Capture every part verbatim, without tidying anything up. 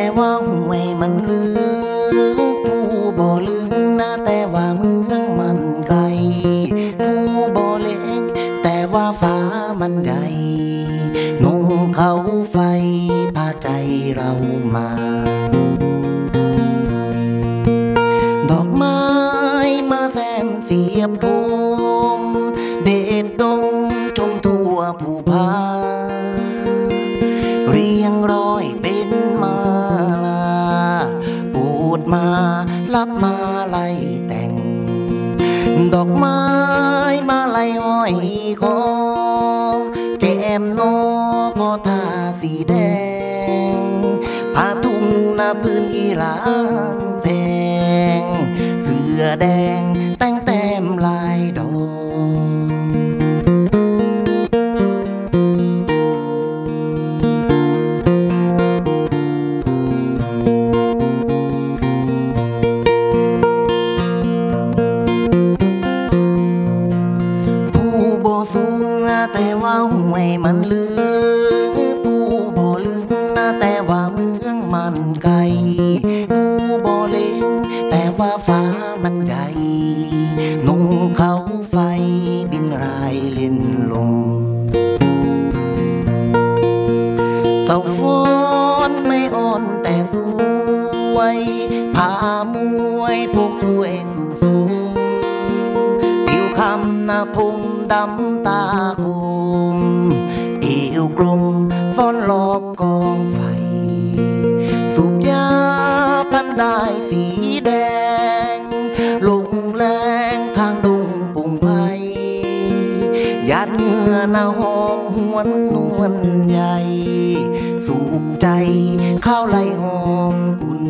ว่าห่วยมันลึกผู้บ่ลึกนะแต่ว่าเมืองมันไกลผู้บ่เล็กแต่ว่าฟ้ามันใหญ่นุ่งเขาไฟพาใจเรามาดอกไม้มาแซมเสียบพมเบ็ดดงชมทั่วภูผาเรียงร้อยเป็นมาลาปูดมารับมาไล่แต่งดอกไม้มาไล่ห้อยคอแก้มนอก็ทาสีแดงผ้าทุ่งหน้าพื้นอีหลางแพงเสื้อแดงแต่งแต้มลายดอกแต่ว่าห่วยมันลึกผู้บ่ลึกนะแต่ว่าเมืองมันไกลผู้บ่เล็กแต่ว่าฟ้ามันใหญ่นุ่งเขาไฟบินรายเล่นลมเฝ้าฟ้อนไม่อ่อนแต่สวยพามวยพวกถ้วยสูงสูงผิวคำหน้าพุ่มดำตาคมเอวกลมฟ้อนรอบกองไฟสูบยาพันได้สีแดงลงแรงทางดงปุ่งไพหยาดเหงื่อหน้าหอมหวนนวลใหญ่สุขใจข้าวไหลหอมกุน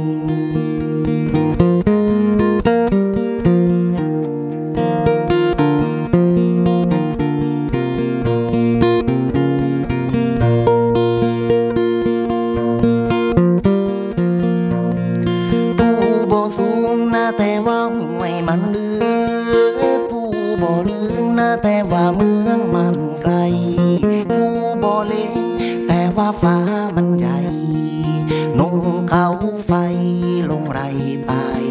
แต่ว่าห่วยมันลึกผู้บ่ลึกนะแต่ว่าเมืองมันไกลผู้บ่เล็กแต่ว่าฟ้ามันใหญ่นุ่งเขาไฟลงไรปลาย